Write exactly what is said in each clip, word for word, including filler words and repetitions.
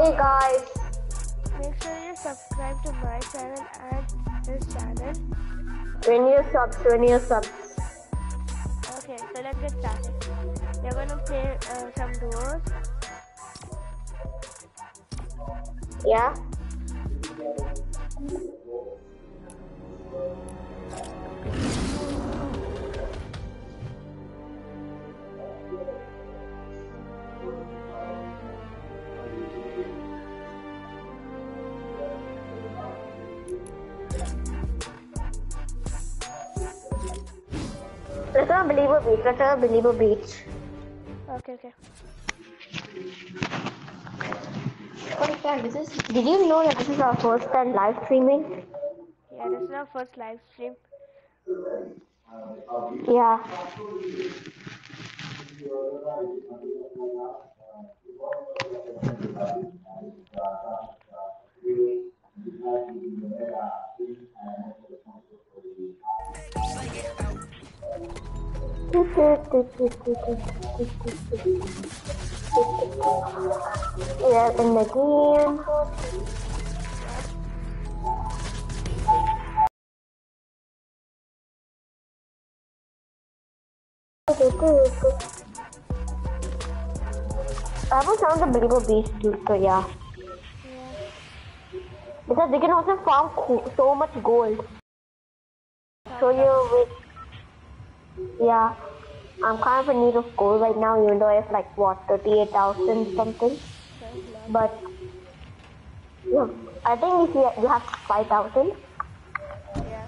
Hey guys, make sure you subscribe to my channel and this channel. twenty subs, twenty subs. Okay, so let's get started. We're gonna play uh, some duos. Yeah. Let's not believe a beach. Let's not believe a beach. Okay, okay. What is this? Did you know that this is our first time live streaming? Yeah, this is our first live stream. Yeah. We are in the game. I haven't found the Bilbo Beast too, so yeah. Yeah. Because they can also farm so much gold. So you with, yeah. I'm kind of in need of gold right now, even though I have like what, thirty-eight thousand something. But yeah, I think if you, you have five thousand. Yeah.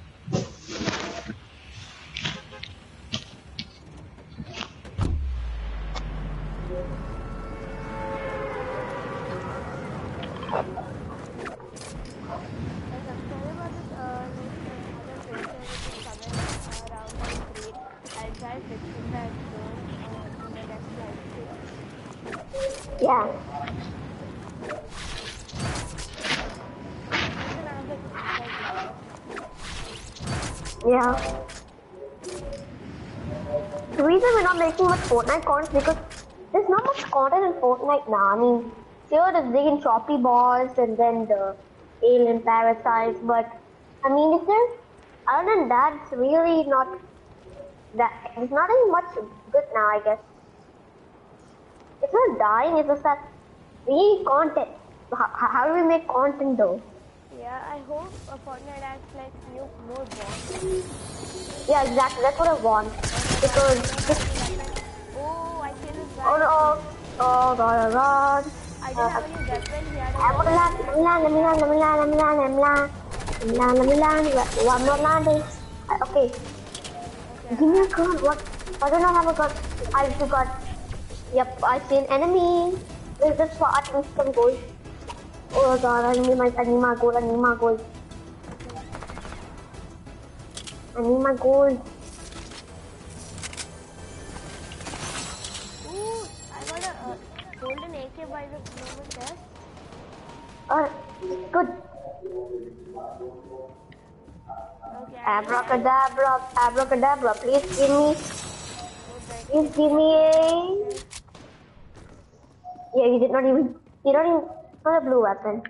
Yeah. Yeah. The reason we're not making much Fortnite content is because there's not much content in Fortnite now. I mean, sure, there's digging choppy balls and then the alien parasites, but I mean, if there's other than that, it's really not that. There's nothing much good now, I guess. It's not dying. It's just that we need content. How, how do we make content though? Yeah, I hope a Fortnite adds like new more bots. Yeah, exactly. That's what I want. Because oh, I killed this guy. Oh no! Oh god! Oh god! I didn't have any weapon. He had a I'm gonna land. Let me land. Let me land. Let me land. Let me land. Let me land. Let me land. Let me land. I'm not landing. Okay. okay. Give me a gun. What? I don't know how I got. I forgot. Yep, I see an enemy. There's this spot. I need some gold. Oh god! I need my. I need my gold. I need my gold. I need my gold. Ooh, I got a uh, golden A K by the moment there. Alright, good. Okay, Abracadabra, abracadabra. Please give me. Please give me a. Yeah, you did not even. You don't even. Not a blue weapon.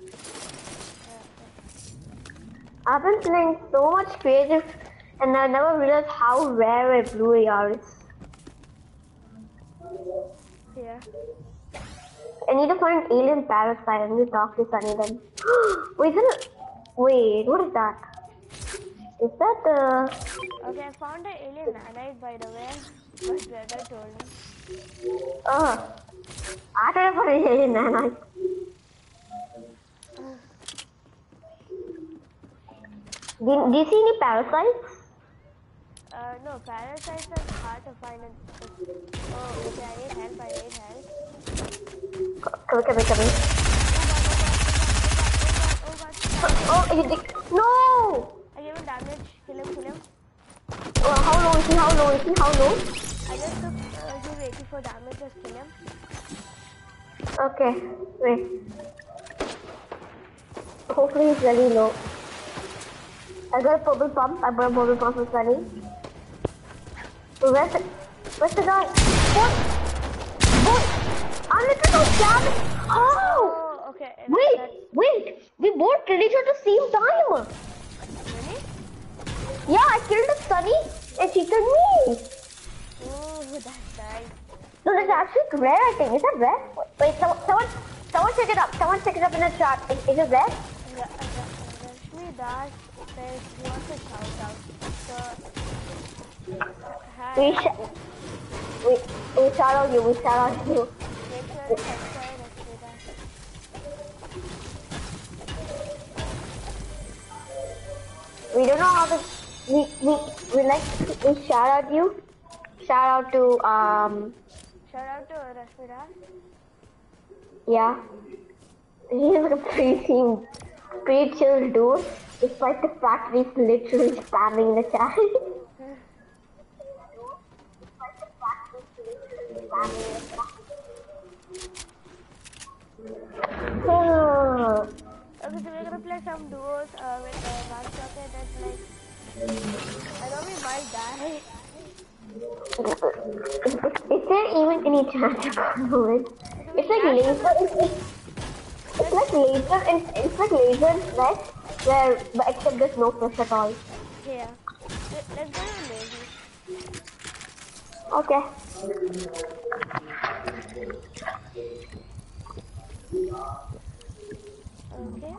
I've been playing so much creative, and I never realized how rare a blue A R is. Yeah. I need to find alien parasite. I need to talk to Sunny then. Wait, is it? Wait, what is that? Is that the? Okay, I found an alien nanite by the way. My brother told me. Oh, I thought I found an alien nanite. Do, do you see any parasites? Uh, no, parasites are hard to find. In, oh, okay, I need help. I need help. Come, come, come. Oh god, oh god, Oh, he did. No! I gave him damage. Kill him, kill him. Oh, how low is he? How low is he? How low? I just took uh, give eighty-four damage. Just kill him. Okay, wait. Hopefully he's really low. I got a purple pump. I got a purple pump for Sunny. Where's the, where's the guy? What? What? I'm literally so damaged. Oh! We both killed each other at the same time. Really? Yeah, I killed Sunny and she killed me. Oh, that's nice. No, that's actually rare, I think. Is that rare? Wait, someone, someone, someone check it up. Someone check it up in the chat. Is, is it rare? Ra- Ra- Rashmi Das says he wants a shout out. So, hi. We, sh we, we shout out you, we shout out you. Make sure to subscribe, Rashmi Das. We don't know how to, we, we, we like, we shout out you. Shout out to, um, Shout out to Rashmi Das. yeah. He's like a pretty team, pretty chill dude, despite the fact he's literally spamming the chat. Oh. Okay, so we're gonna play some duos uh, with uh, one socket that's like, I know we might die. Is, is there even any chance of going? It's like laser. It's, it's, it's like laser. It's, it's like laser, right? Where, but except there's no push at all. Yeah. Let- Let's go to lazy. Okay. Okay.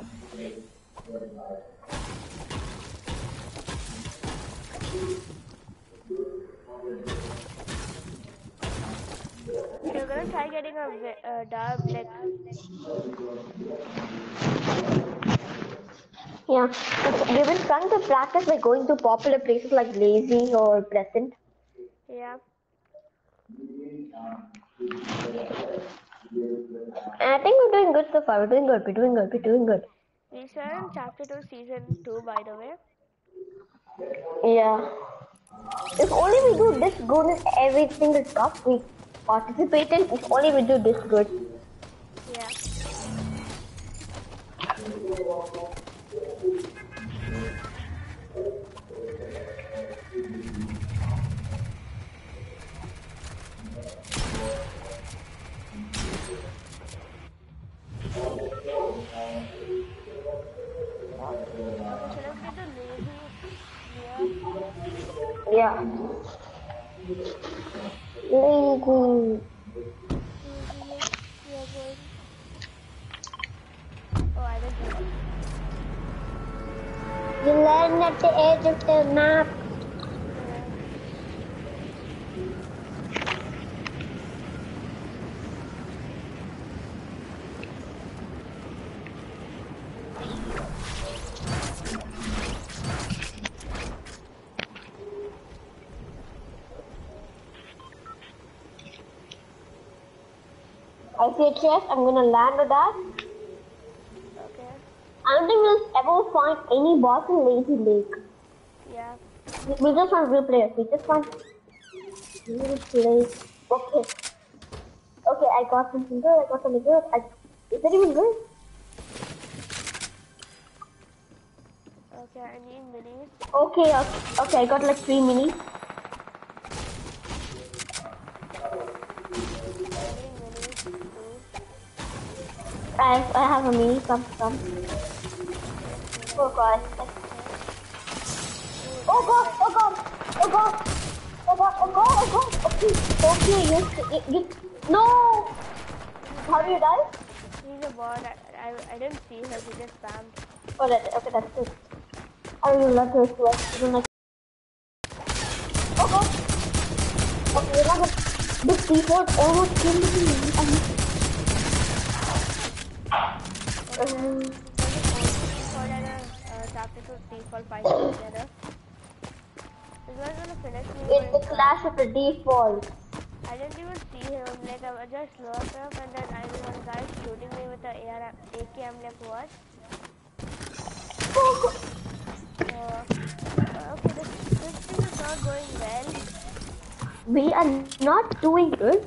We're gonna try getting a vi- uh, dub like Yeah. We've been trying to practice by going to popular places like Lazy or Pleasant. yeah. And I think we're doing good so far. We're doing good. We're doing good. We're doing good. We started in chapter two, season two, by the way. Yeah. If only we do this good in every single cup we participate in, if only we do this good. Yeah. Okay, so let's get the lazy here. Yeah. Lazy. We are going. Oh, I didn't know. You land at the edge of the map. I see a chest. I'm gonna land with that. Okay. I don't think we'll ever find any boss in Lazy Lake. Yeah. We we just want real players. We just want real players. Okay. Okay, I got something good. I got something good. I, is that even good? Okay, I need minis. Okay, okay, okay. I got like three minis. I need minis too. I I have a mini. Come, come. Oh god. Oh god. Oh god. Oh god. Oh god. Oh god. Oh god. Okay. Okay. You. You. you no. How do you die? He's a bot. I, I, I didn't see her. She just spammed. Oh, that. Okay, that's good. I really love this one. I don't like. Oh god. Okay, now the this default almost killed me. Um, Default and a uh, chapter two default fight together. This one's gonna finish me. it's the with, clash of the default. I didn't even see him. Like I was just locked up, and then I was one guy shooting me with the A R A K. I'm like, what? Oh, Uh, uh, okay, this this thing is not going well. we are not doing good.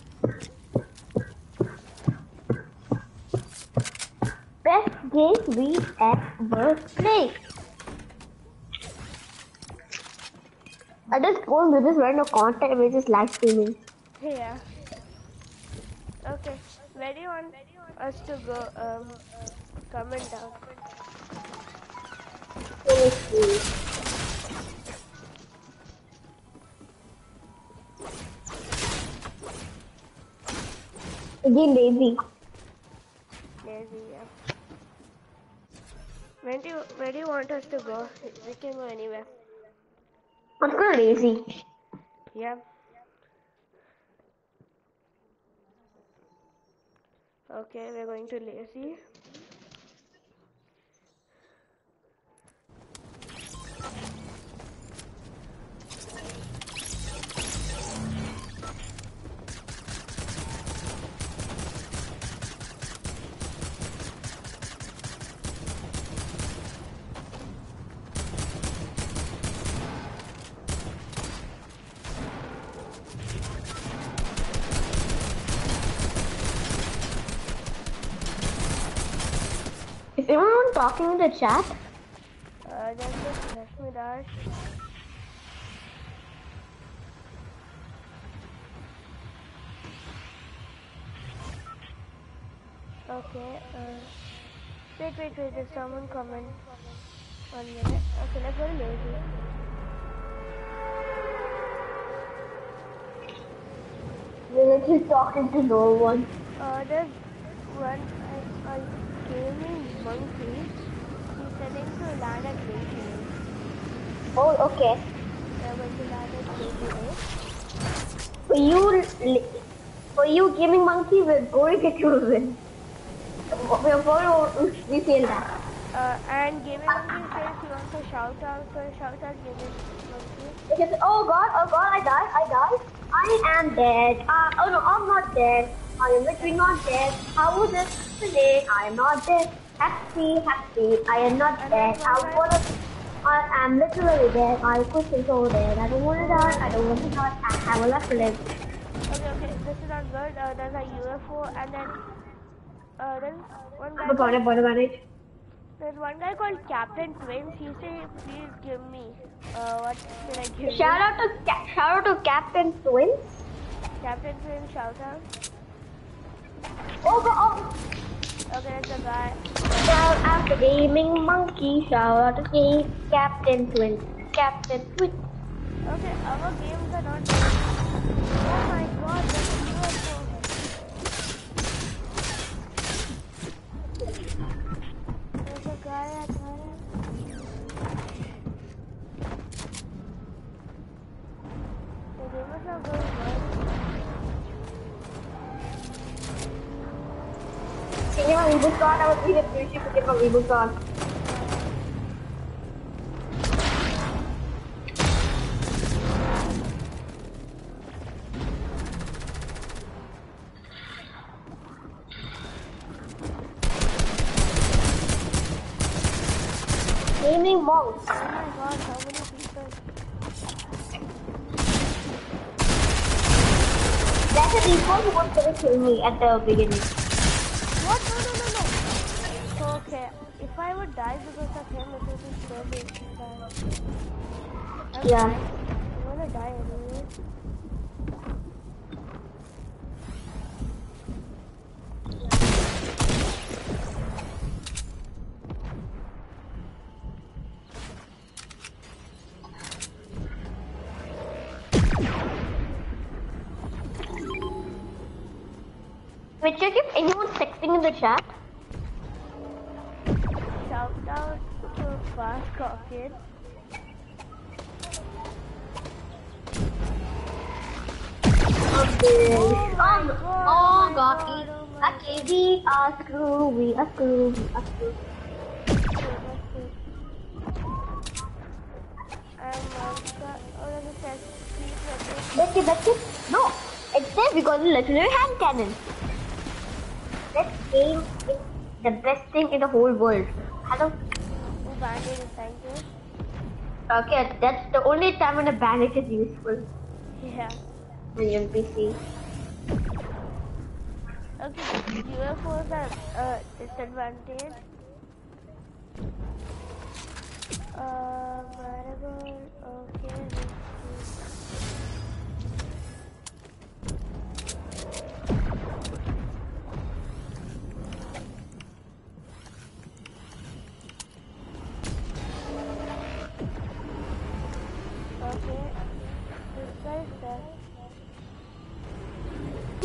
Best game we ever played. I just told you this random content which is live streaming. Yeah. Okay. Where do you want us to go? Um. Comment down. Let me see. Again, lazy. Lazy, yeah. Where do you, where do you want us to go? We can go anywhere. Let's go lazy. Yeah. Okay, we're going to lazy. Is everyone talking in the chat? Uh, just just let me dash. Okay, uh, wait, wait, wait, there's someone comment. One minute. Okay, let's go to lazy. We're just talking to no one. Uh, there's one, a, a gaming monkey. He's heading to land at lazy lake. Oh, okay. We're going to land at lazy lake. For you, for you gaming monkey, we're going to choose. We're going to we feel that. Uh, and gaming monkey says he wants a shout out, so shout out gaming monkey. Because, oh god, oh god, I died, I died. I am dead. Uh, oh no, I'm not dead. I am literally not dead. How was this today? I am not dead. Happy, happy. I am not And dead. there's I one guy- wanna. I am literally dead. I could so dead. I don't wanna die. I don't want to die. I have a life to live. Okay, okay, this is not good. Uh, there's a U F O, and then uh, there's one guy. I'm Called, gonna burn about it. there's one guy called Captain Twins. He said, "Please give me." Uh, what should I give Shout you? out to Ca- shout out to Captain Twins. Captain Twins, shout out. Oh god. Oh. Okay, that's a guy. Shout out to Gaming Monkey. Shout out to Ga- Captain Twins. Captain Twins. Okay, our games are not. Oh my God, there's a U F O. There's a guy at home. The game is not going well. Can you have a reboot card? I would really appreciate to get my reboot card. Gaming monks. Oh my God, how many people? That's a default who was gonna kill me at the beginning. What? No, no, no, no. So, okay, if I would die because of him, it would be so big. I'm Yeah. dying. I'm gonna die anyway. Wait, check if anyone's texting in the chat. Shout out to Fast Cockhead. Okay. Oh my Um, God, oh oh my god. God, oh my Okay, we are screw, we are screw, we are screw. I'm Malka. Oh, there's a test. Please let me. That's it, that's it. No, it says we got a legendary hand cannon. That game is the best thing in the whole world. Hello? Oh, bandage, thank you. Okay, that's the only time when a bandage is useful Yeah. in N P C. Okay, U F Os are uh, disadvantage. Uh, whatever. Okay.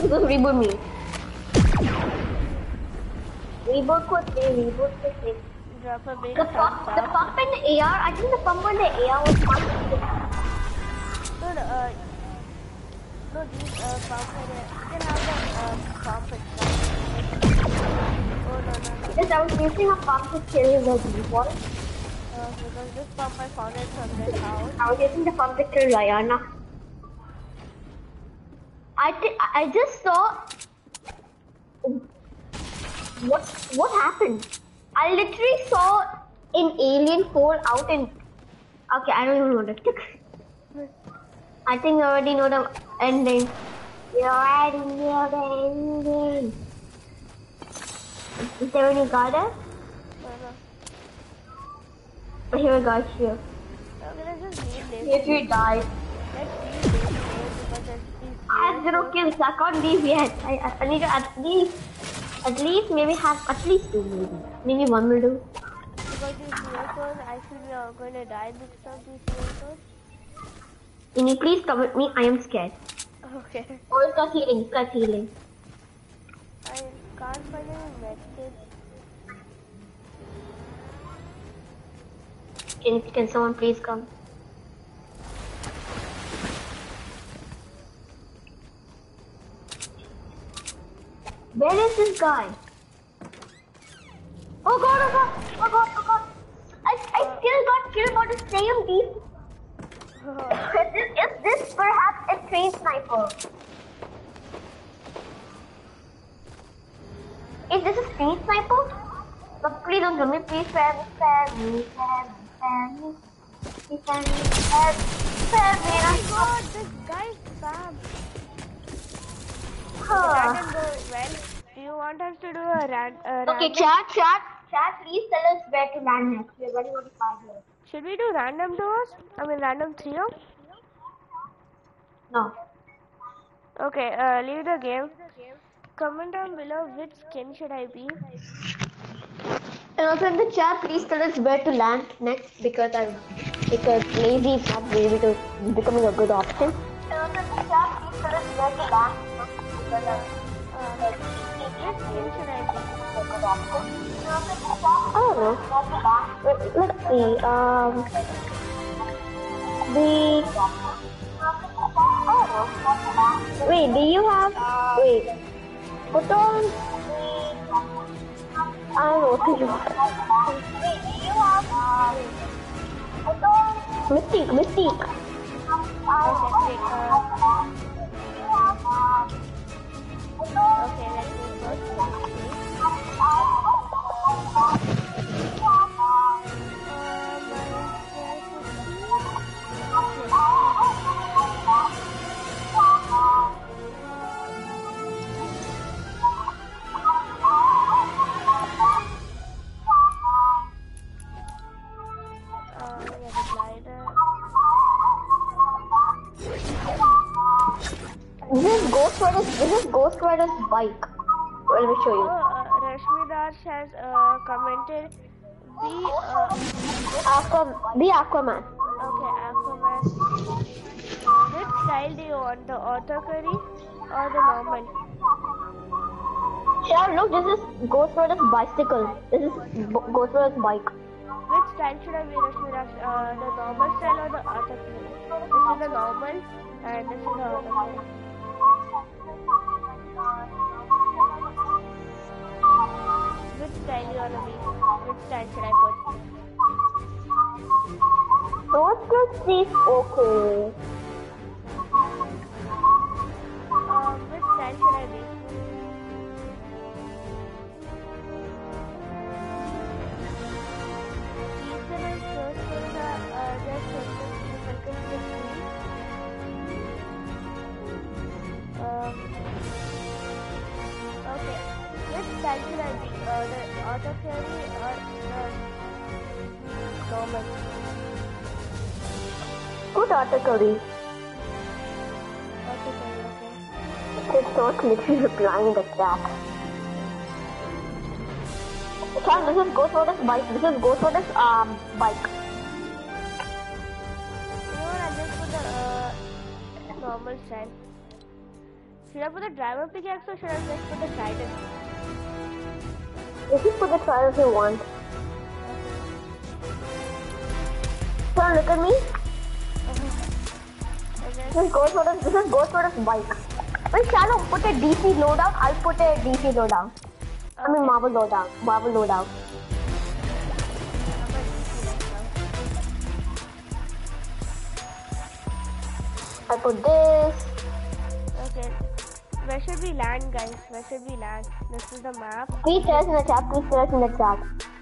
Just reboot me. Reboot quickly, reboot quickly. Drop a big The thumbs pump, the up. pump in the A R, I think the pump in the A R was fun. No, no, uh, no, these uh, pump in it. You can have the uh, pump itself. Oh, no, no, no. Because I was using a pump to kill the default. Uh, because this pump I found it from this house. I was using the pump to kill Rihanna. I, th I just saw... What, what happened? I literally saw an alien fall out and... Okay, I don't even know the I think I already know the ending. You already know the ending. Is there any guy there? No, no. I hear a guy here. Okay, let's just leave this. If you died. Let's leave this here because it's these I have zero kills, I can't leave yet. I, I, I need to at least, at least maybe have, at least two maybe. Maybe one will do. Because these vehicles, I feel we are going to die because of these vehicles. Can you please come with me? I am scared. Okay. Oh, it's got healing, it's got healing. I can't find any medkits. Can, can someone please come? Where is this guy? Oh god, oh god, oh god, oh god. I, I still got killed by the same beast. Is this, is this perhaps a trained sniper? Is this a street sniper? But please don't kill me, please spare me, spare me, spare me, spare me. Please spare me, spare me, spare me. Oh my god, this guy's spam. Huh. That can go well. Do you want us to do a ran uh, Okay, random? chat, chat, chat, please tell us where to land next. We're very notified here. Should we do random doors? I mean random trio? No. Okay, uh, leave the game. Comment down below which skin should I be. And also in the chat, please tell us where to land next because I because lazy is not really to becoming a good option. And also in the chat, please tell us where to land next because I Uh, which skin should I be? a good option. I don't know. Wait, let's see. Um, the oh, wait. Do you have? Wait. Put on. I don't know what to do. Wait, do you have? Put on. Mystique, Mystique. Okay, wait, uh, okay, let me first check. This is Ghost Rider's, this is Ghost Rider's bike. Let me show Oh, you. uh, Rashmi Das has uh, commented the uh, Aqua, the Aquaman. okay Aquaman. Which style do you want, the auto curry or the normal? Yeah, look, this is Ghost Rider's bicycle. This is Bo- Ghost Rider's bike. Which style should I be, Rashmi Das? Uh, the normal style or the auto curry? This is the normal and this is the auto curry. Which style you wanna be? Which style should I put? Don't just see, okay. Um, which style should I be? Ethan is first for the uh, just welcome to the stream. Um, okay, which style should I be? Uh, the auto carry or the normal? Good artillery. Auto carry, okay. It's not literally replying in the chat. Chat, this is Ghost Rider's bike. This is Ghost Rider's um, bike. You know what, I'll just put the uh, normal style. Should I put the driver pickaxe or should I just put the trident? You can put the trident if you want. So look at me. Uh-huh. Okay. This is Ghostwater's, this is Ghostwater's bike. When Shadow put a D C loadout, I'll put a D C loadout. I mean marble loadout. Marble loadout. I put this. Okay. Where should we land, guys? Where should we land? This is the map. Please tell us in the chat. Please tell us in the chat.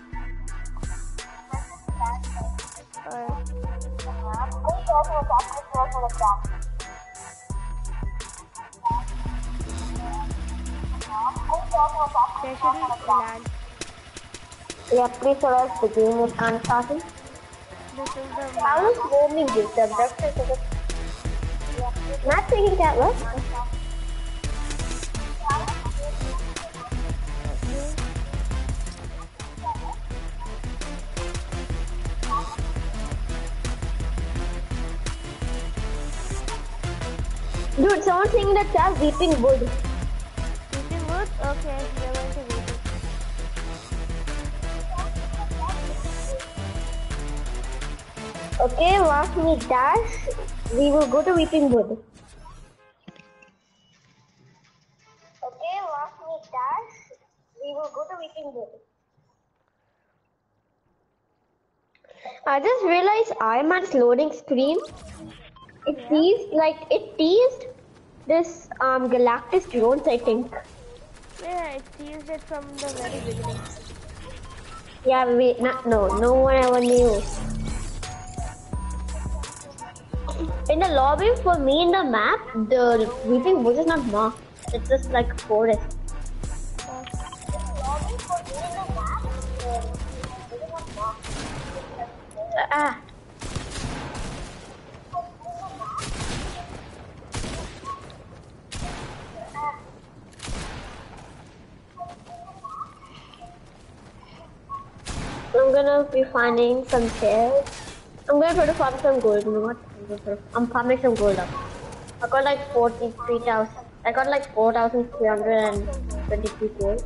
Uh, Please tell us in the chat. Please tell us in the chat. where should we land? Yeah, please tell us. The game is unstarting. This is the I map. was roaming this. The breakfast is not taking that look. Dude, someone saying in the chat weeping wood. Weeping wood? Okay, we are going to weeping. Okay, watch me dash. We will go to weeping wood. Okay, watch me dash. We will go to weeping wood. I just realized Ironman's loading screen. It Yeah. teased like it teased this um Galactus drones, I think. Yeah, it teased it from the very beginning. Yeah, we not no, no one ever knew. In the lobby for me in the map, the weeping woods is not marked. It's just like forest. Uh, Ah. I'm gonna be finding some chairs. I'm gonna try to farm some gold. You know what? I'm gonna try to- I'm farming some gold up. I got like forty-three thousand. I got like four thousand three hundred twenty-three gold.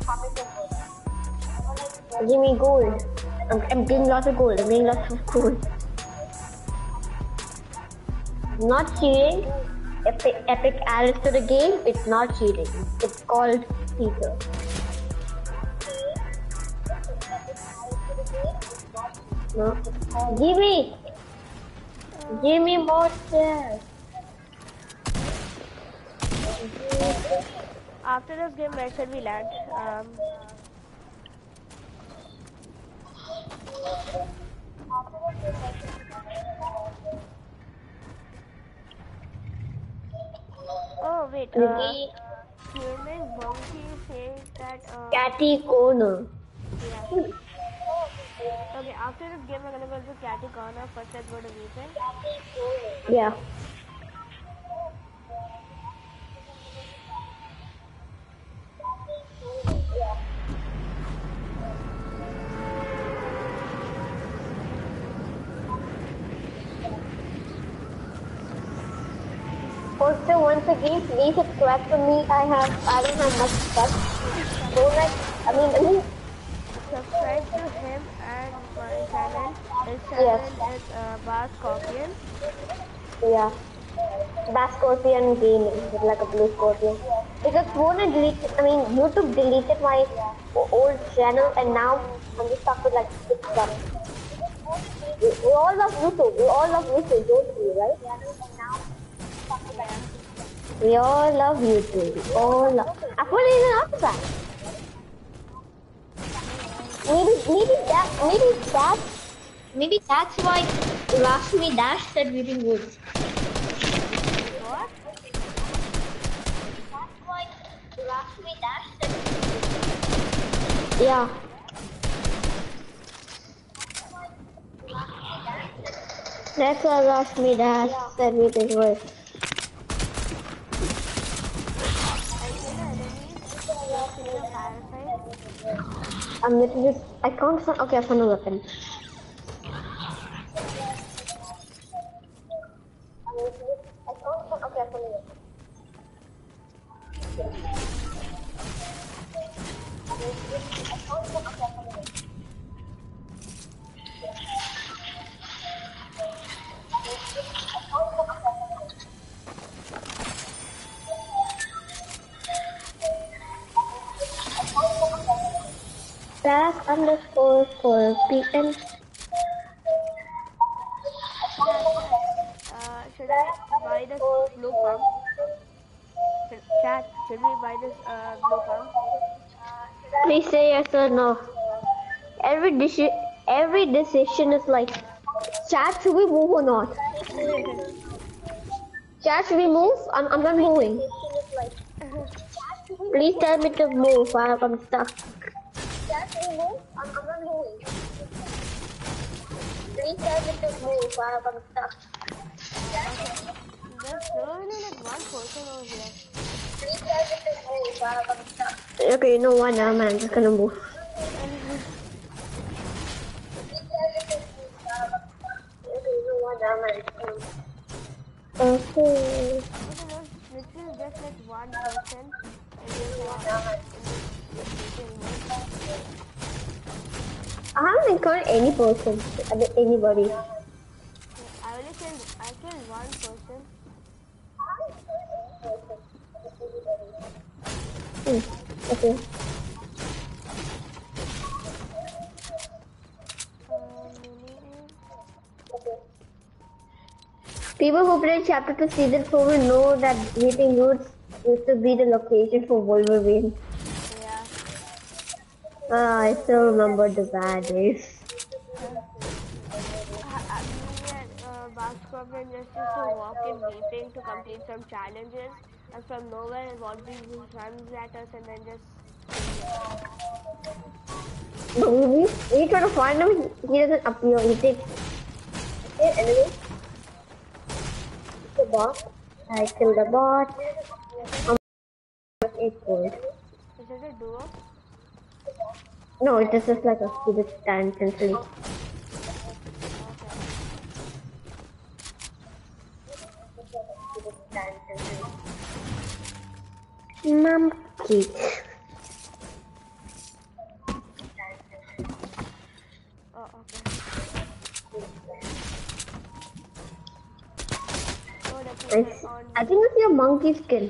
Give me gold. I'm, I'm getting lots of gold. I'm getting lots of gold. Not cheating. Epic, Epic added to the game. It's not cheating. It's called feature. No. Give me. Give me more chairs. after this game, where should we land? Um, oh wait, uh, Maybe Gaming Monkey says that. Uh, Catty Corner. yeah. Okay, after this game, we're gonna go to Catty Corner. First, let's go to Weeping. Yeah. Also, once again, please subscribe to me. I have, I don't have much stuff. Don't like, I mean, I mean, Subscribe to him and my channel. His Yes. channel is uh, Bar Scorpion. yeah. Bass Scorpion Gaming, with like a blue scorpion. Because Warner deleted, I mean, YouTube deleted my o- old channel and now I'm just stuck with like six stuff. We, we all love YouTube, we all love YouTube, don't we, right? We all love YouTube, we all love. I put it in the that. Maybe, maybe that, maybe that, maybe that's why Rashmi Dash said Weeping Woods. What? That's why Rashmi Dash said Yeah. That's why Rashmi Dash said Weeping Woods. I'm literally just, I can't find, okay, I found a weapon. Class underscore scorpion. Chat, chat. Uh, should I buy this blue pump? Should, chat, should we buy this uh, blue pump? Please say yes or no. Every deci- every decision is like, chat, should we move or not? Chat, should we move? I'm, I'm not moving. Please tell me to move. I- I'm stuck. Chat, should we move? I'm, I'm not moving. Please tell me to move. I- I'm stuck. There's only like one person over here. Please tell me to move. I- I'm stuck. Okay, you know what? Now I'm just gonna move. Okay. Okay, there's literally just like one person in this, uh, in this meeting room. I haven't encountered any person, I mean, anybody. I only killed, I killed one person. Hmm. Okay. People who played Chapter two Season four will know that Meeting Roots used to be the location for Wolverine. Yeah. Ah, I still remember the bad days. Uh, uh, me and uh, Basketball just used to walk in meeting to complete some challenges, and from nowhere Wolverine just runs at us and then just But we, we, we try to find him, he doesn't appear. He takes. Okay, enemy. The bot. I killed the bot. I'm eight gold. Is it a duo? No, it is just like a stupid stand essentially. Monkey. Oh, okay. Oh, the people Nice. on. I think it's your monkey skin.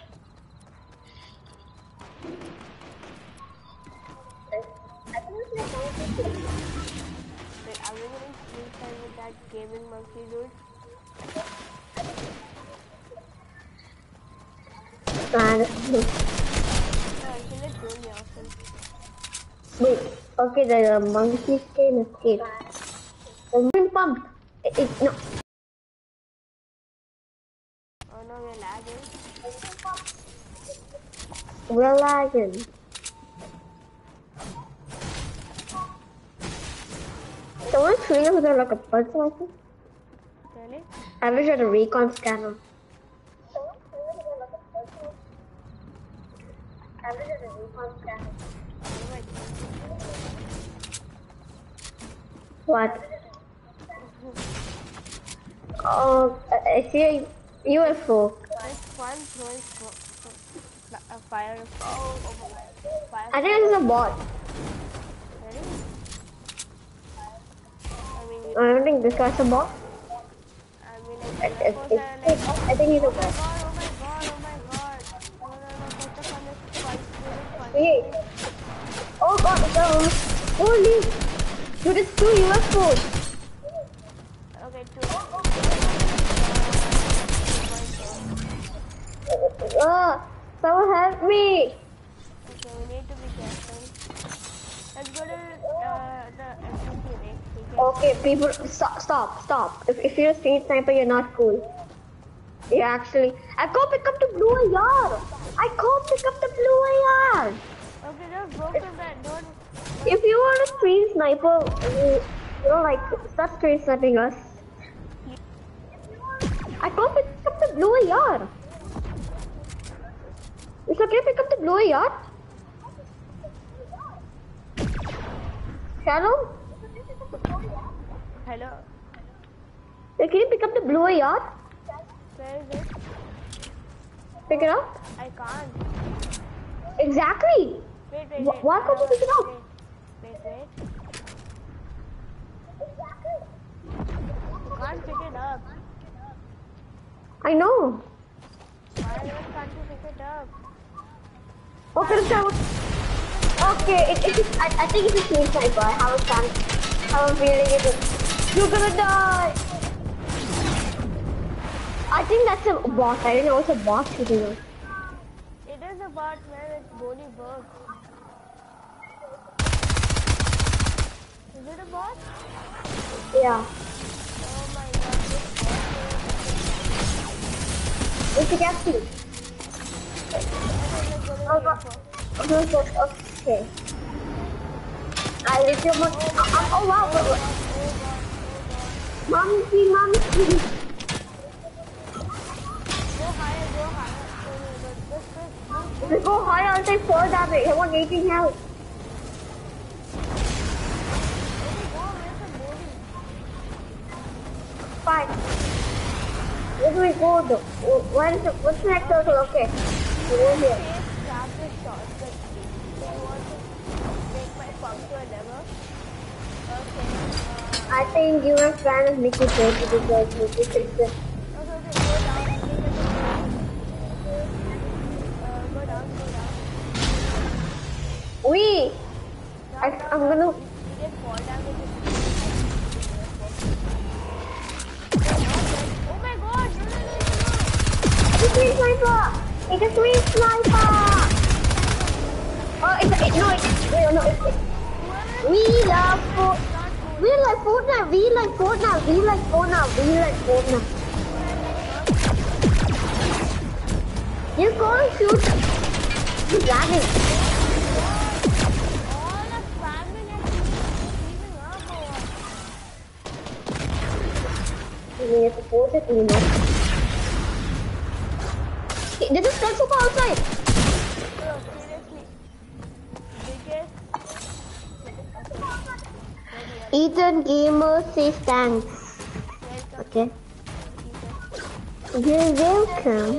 Wait, are we getting screen time with that gaming monkey dude? Man. No, actually, it's really awesome. Wait, okay, the uh, monkey skin escape. The moon pump. It, it, no. Oh no, we're lagging. We're lagging. Someone's shooting us with like a pulse rifle. Really? I wish I had a recon scanner. I wish I had a recon scanner. Oh my What? Oh, I see a U F O. There's one throwing fo- a fire. Oh, oh my god. Fire. I think it's a bot. Really? I mean, you, I don't think this guy's a bot. I mean, like, It, U it, F Os it, are like, I think he's a oh my bot. god, oh my god, oh my god. No, no, no, such a fun is fun. Really fun. Hey. Oh god, um, holy. Dude, it's two U F Os. Okay, two. Uh, someone help me. Okay, we need to be careful. Let's go to uh, the F C C ring. We can- Okay, people, stop, stop, stop. If, if you're a street sniper, you're not cool. You actually, I can't pick up the blue A R. I can't pick up the blue A R. Okay, just go from that. Don't. If you are a street sniper, you, you know, like, stop street sniping us. I can't pick up the blue A R. It's okay, pick up the blue A R. Shallow? Hello. Hey, can you pick up the blue A R? Where is it? Pick it up. I can't. Exactly. Wait, wait, Wh- wait. Why can't you pick it up? Wait, wait, wait. You can't pick it up. I know. Why on earth can't you pick it up? Open it out. Okay, it, it is, I, I think it's a team sniper. I have a chance. I have a feeling it is. You're gonna die. I think that's a bot. I didn't know it's a bot shooting us. It is a bot, man. It's Bonnie Burke. Is it a bot? Yeah. Oh my god, this bot is... It's a captain. Okay, let's go to the info. Okay. I lift your oh, oh, oh wow. Oh god, oh god, oh god. Mommy, mommy. Go higher, go higher. Oh my god, this, this, If we go higher, I'll take four damage. I want eighteen health. Fine. Where do we go though? Where is the, what's the next circle? Okay. We're over here. I think you are fan of Mickey Mouse because Mickey fixed it. We. I, I'm gonna. Oh my god! It's a sweet sniper! It's a sweet sniper! Oh, it's a, it, no, it's, no, no, it's, it's, we love Fortnite. We like Fortnite, we like Fortnite, we like Fortnite, we like Fortnite. You can't shoot. You're lagging. We have to force it, you know. Okay, there's a strike super outside. No, seriously. Biggest. Ethan Gamer says thanks. Okay. You're welcome.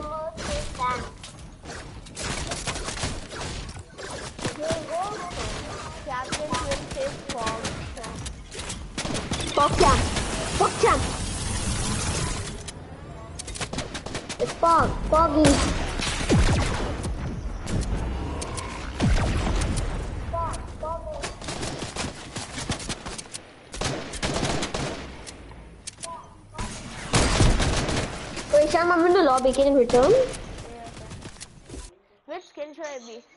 Captain Swim says Fog. Fog jam. Fog jam. It's fog. Foggy. Fog. Foggy. Wait, Sham, I'm in the lobby. Can you return? Yeah, okay. Which skin should I be?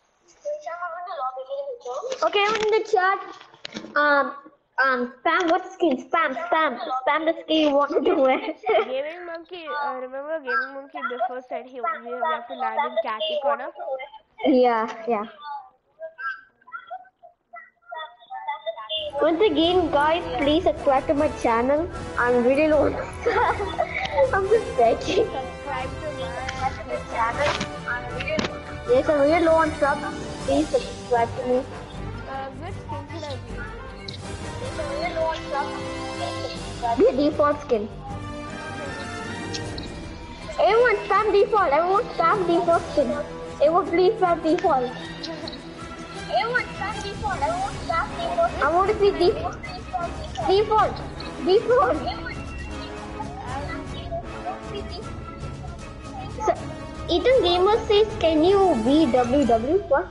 Okay, I'm in the chat. Um, um, spam what skin? Spam, spam, spam the skin you wanted to wear. Gaming Monkey, uh, remember Gaming Monkey before said he we have to land in Catty Corner? Yeah, yeah. Once again, guys, please subscribe to my channel. I'm really low. I'm just begging. Subscribe to my channel. Yes, I'm really low on subs. Please subscribe to me. Uh, which skin should I be? Be a default skin. Everyone spam default. Everyone spam default skin. Everyone please spam default. Everyone spam default. Everyone spam default. I want to see default. Default. Default. So, Ethan Gamer says, can you be W W? What?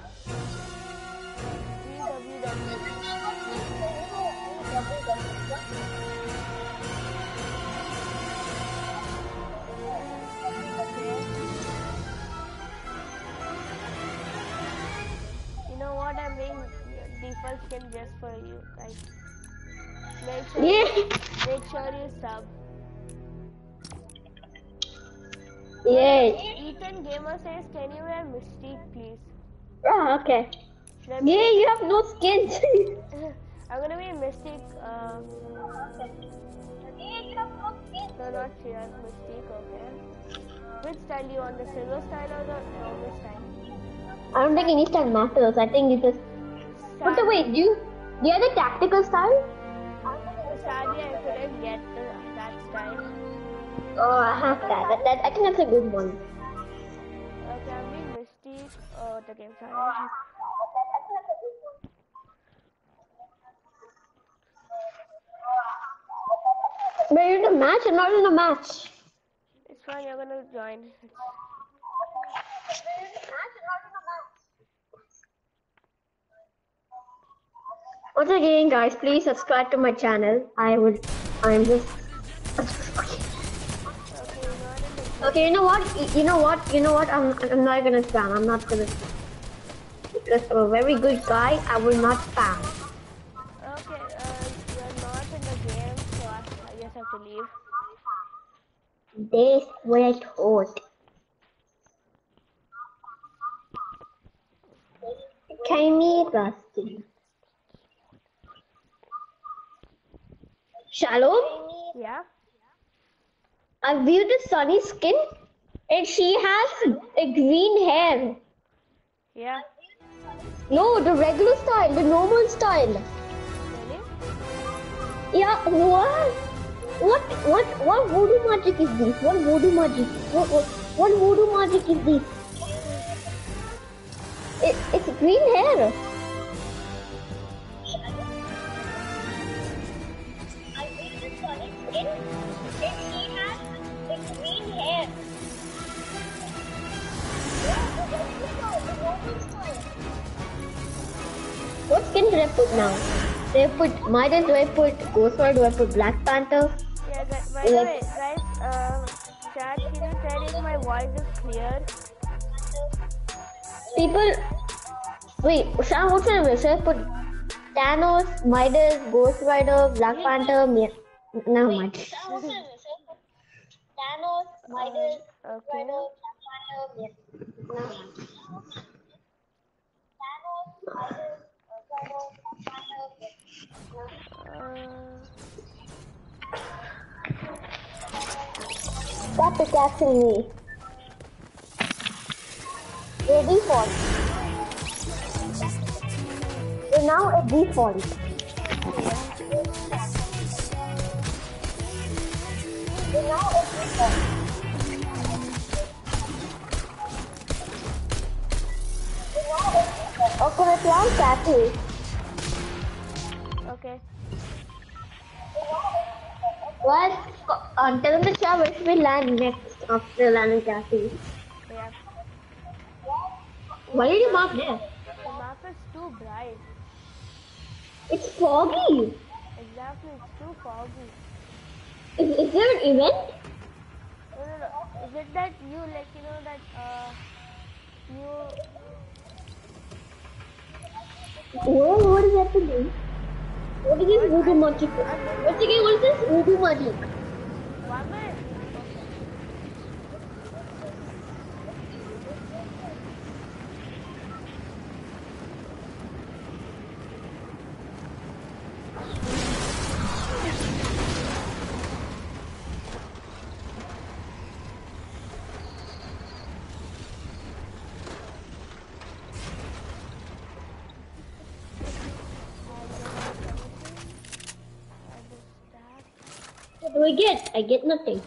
You know what? I'm being default skin just for you guys. Make sure, Yeah. make sure you sub. Yeah. Ethan Gamer says, can you wear Mystique, please? Ah, okay. Should I be- Yeah, you have no skins. I'm gonna be Mystique. Uh, no, not here. Mystique, okay. Which style do you want? The silver style or the normal style? I don't think any style matters. I think it's just. But the wait, do you do you have the tactical style? Sadly, I couldn't get the, that style. Oh, I have that. that. That I think that's a good one. Okay, I'm being Mystique. Oh, the game started. We're in a match. I'm not in a match. It's fine. You're gonna join. Once again, guys, please subscribe to my channel. I would. I'm just. Okay, you're not in the Okay, you know what? Y- You know what? You know what? I'm. I'm not gonna spam. I'm not gonna. Because I'm a very good guy. I will not spam. Okay, uh, you're not in the game, so I, I just have to leave. They sweat hot. Can me rusty. Shalom. Yeah? I viewed the Sunny skin, and she has a green hair. Yeah. No, the regular style, the normal style. Really? Yeah, what? What? What? What voodoo magic is this? What voodoo magic? What? What, what voodoo magic is this? It, it's green hair. I viewed the Sunny skin, and she has a green hair. What skin did I put now? Do I put Midas? Do I put Ghost Rider? Do I put Black Panther? Yeah, guys, by the way, guys, uh, chat, can you tell if my voice is clear? People, wait, Sam, what's your name? Should I put Thanos, Midas, Ghost Rider, Black Panther? Me- Never mind. Thanos, Midas, Okay. Black Panther. Never mind. Uh, Stop attacking me. You're default. You're now a default. You're now a default. Okay, let's land Kathy. okay. Well, uh, tell the chat where should we land next after landing Kathy. Yeah. Why did you mark there? The map is too bright. It's foggy. Exactly, it's too foggy. Is, is there an event? No, no, no. Is it that you, like, you know, that, uh, you... What, what is that to do? What is this voodoo magic? Once again, what is this voodoo magic? One minute. What do I get? I get nothing.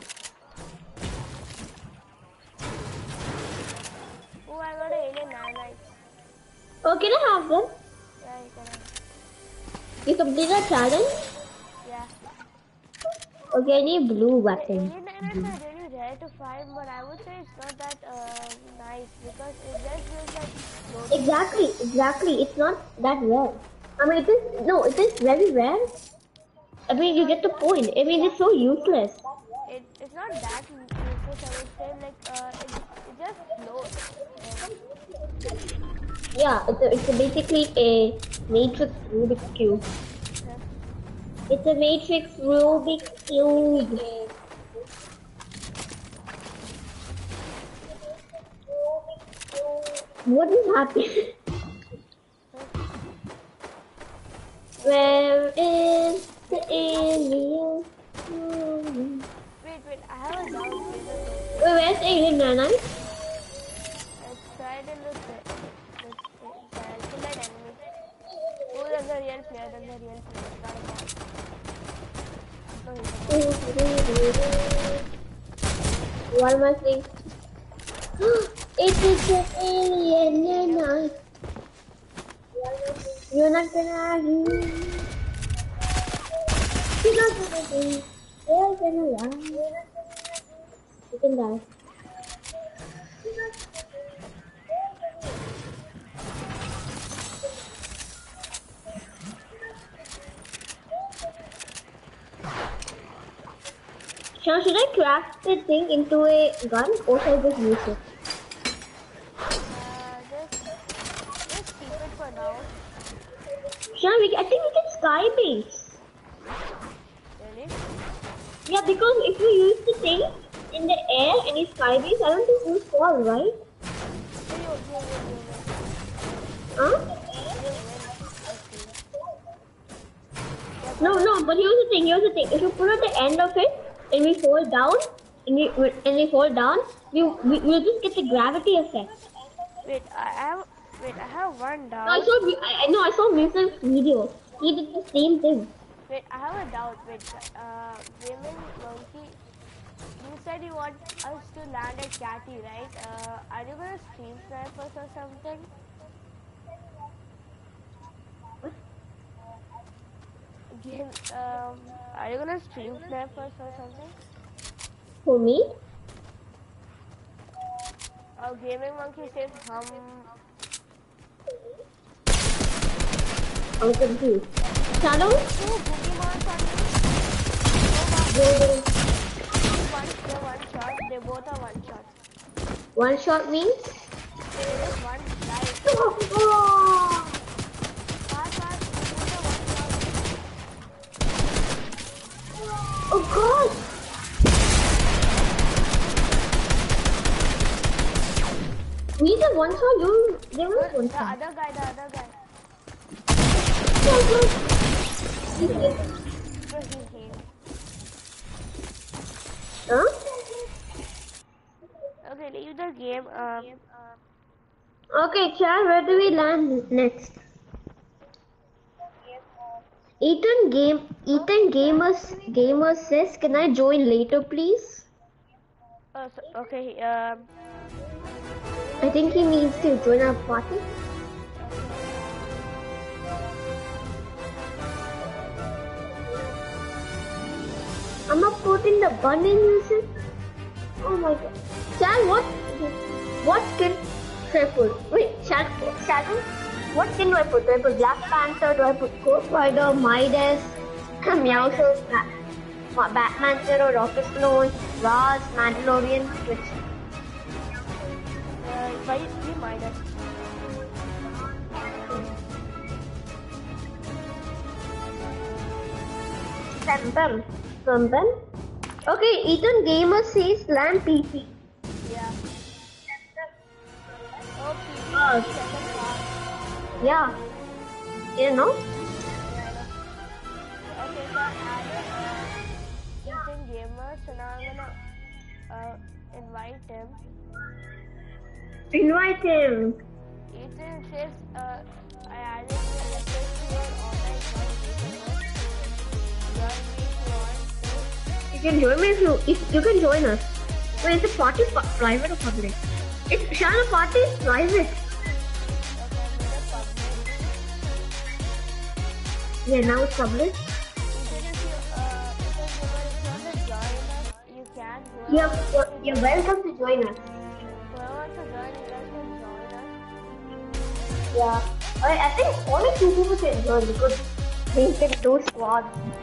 Oh, I got an alien nanites. Oh, can I have them? Yeah, you can have. You complete a challenge? Yeah. Okay, I need blue The weapons. alien nanites are really rare to find, but I would say it's not that uh, nice because it just feels like loading. Exactly, exactly. It's not that rare. I mean, it is, no, it is very rare. I mean, you get the point. I mean, it's so useless. It, it's not that useless, I would say, like, uh, it, it just floats. Uh, Yeah, it's, a, it's a basically a matrix Rubik's Cube. It's a matrix Rubik's Cube. What is happening? Where is the alien? wait, wait, I have a doubt. Wait, wait, wait. Wait, where's Alien Nana? Let's try to look at this. Kill that enemy. Oh, that's the real player, that's the real player. Got a ball. No, he's a What am I saying? It is the alien Nana. You're not gonna do. You're not gonna do. They're gonna run. You can die. Sean, should I craft the thing into a gun or should I just use it? Uh, just, just keep it for now. Sean, we, I think we can sky base. Really? Yeah, because if you use the thing in the air and you sky base, I don't think you fall, right? You, you, you, you, you, Huh? you win. No, no, but here's the thing, here's the thing. If you put at the end of it and we fall down, and we, and we fall down, we, we, we'll just get the gravity effect. Wait, I have, wait, I have one doubt. No, I saw, I, I know, I saw Milton's video. He did the same thing. Wait, I have a doubt. Wait, uh, Women Monkey, you said you want us to land at Catty, right? Uh, are you gonna stream snipers or something? Game, um, are you gonna stream snipers or something? For me? Oh, Gaming Monkey says hum. I'm confused. Shadow? Two Pokemon on me. They, One, they're one shot. They both are one shot. one shot means? There is one right. Oh, Fast, fast. They both are one shot. oh God! We did one shot, you, they were one The shot. other guy, the other guy. Huh? Okay, leave the game. Um, Okay, Chad, where do we land next? Ethan game, Ethan gamers, gamer says, can I join later, please? oh, so, okay. Um, I think he needs to join our party. I'm not putting the bun in music. Oh my God, Chad, what, what skin should I put? Wait, Chad, Shadow, what skin do I put? Do I put Black Panther? Do I put Ghost Rider, Midas, Meowscles, Ba- Batman Zero, Rocket Sloan, Raz, Mandalorian, which? uh, why you minus? Sampan. Sampan? Okay, Ethan Gamer says land P C. Yeah. Oh, P P, Ah. second part. Yeah. You know? Yeah, I know. Okay, so I added uh, Ethan Gamer, so now I'm gonna uh, invite him. Invite him. Ethan says uh, I added you a request to your online class. Join me if you want to. You can join me if you, if you can join us. Wait, is the party pu- private or public? It's Shadow party is private. Okay, I'm gonna public. Yeah, now it's public. Even if you, uh, because you were if you want to join us, you can. Whoever You're, wants you're, to you're join- welcome to join us. Whoever wants to join, you guys can join us. Yeah. I, I think only two people can join because we can do squads.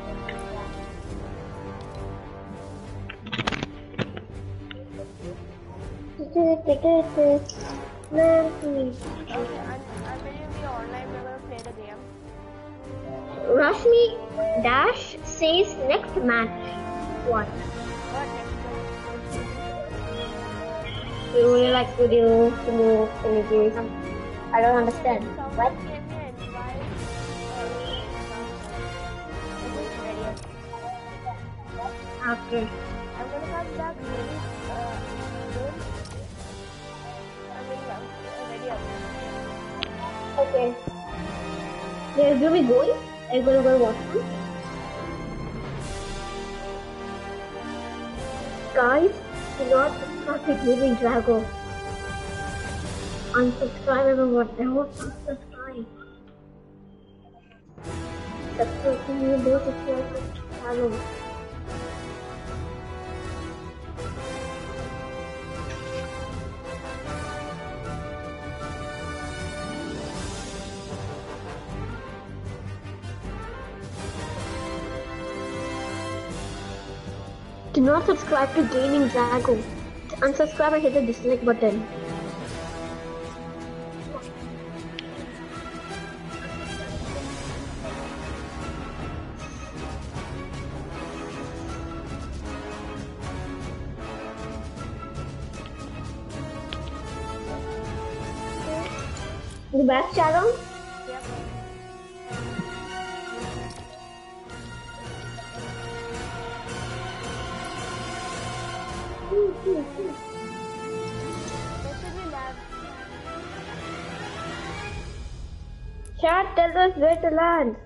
Man, please. Okay, I'm, I'm ready to be online. We're gonna play the game. Rashmi Dash says next match. What? What next time? We would like to do to move to do something. I don't understand. Someone What? give me an invite. Uh, okay, ready. Okay. I'm gonna come back really uh, soon. I'm ready. I'm ready up. Okay. Where do we going? Are you gonna go watch them? Guys, do not subscribe to Moving Drago. Unsubscribe or whatever. Unsubscribe. Subscribe to me, don't subscribe to the channel. Do not subscribe to Gaming Drago. Unsubscribe and hit the dislike button. The best channel? Yep. Where should we land? Chat, tell us where to land.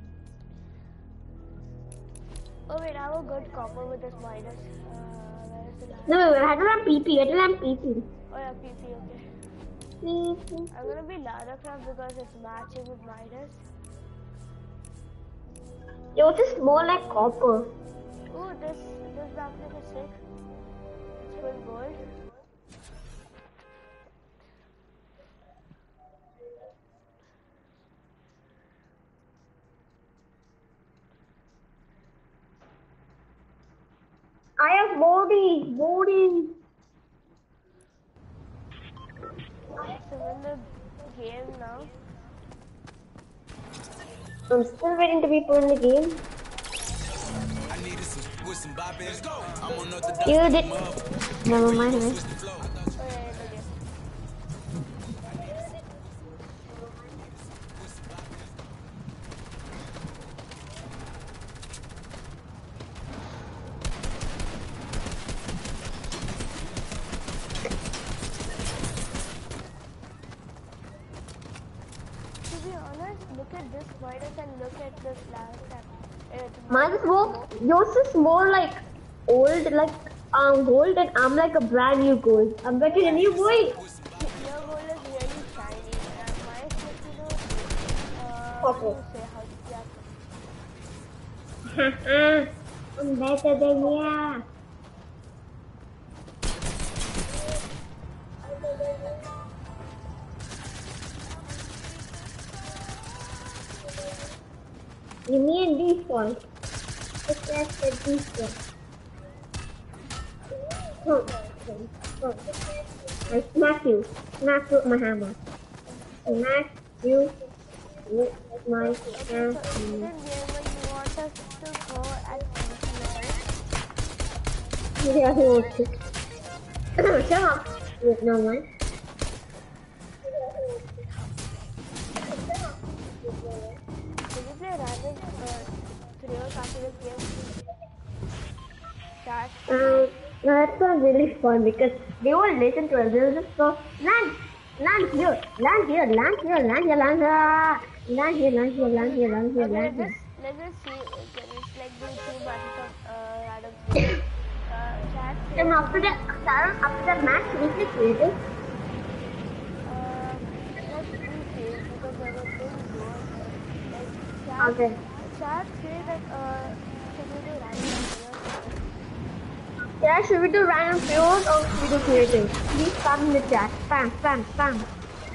Oh wait, I have a good copper with this minus. Uh, where is the land? No, I don't have P P. I don't have P P. Oh yeah, P P, okay. I'm gonna be Laddercraft because it's matching with Midas. Yours is more like copper. Ooh, this this backpack is sick. It's full gold. I have body, body. So in the game now. I'm still waiting to be put in the game. I needed some with some bop. Let's go. I'm on the You did. Never mind. Man. Oh yeah, in the game. To be honest, look at this Midas and look at this Laddercraft. It's Mine is more. Yours is more like old, like um gold, and I'm like a brand new gold. I'm getting a new boy. Your gold is really shiny and my is like, you know, uh, what do you say, how, yeah. I'm better than you. You mean default? It's just the default. Oh, oh. I smack you. Smack you with my hammer. Smack you with my Okay, so hammer. in this game, you want us to go at right? Yeah, he wants to. Shut up. Wait, no one. Did you play random uh, trios after this game? Chat. Um, no, that was really fun because they won't listen to us. They'll just go, land, land here, land here, land here, land here, land here, land here, land here, land here, land here, Okay, land let's here. just, let's just see. Okay, let's like do two battles of uh, random trios. Uh, chat. Then after that, Sarah, after that match, we play creative. Uh, let's do save because I was doing good. Like, chat, Okay. chat say that uh, should we do random trios? Yeah, should we do random trios or should we do creative? Please spam in the chat. Spam, spam, spam.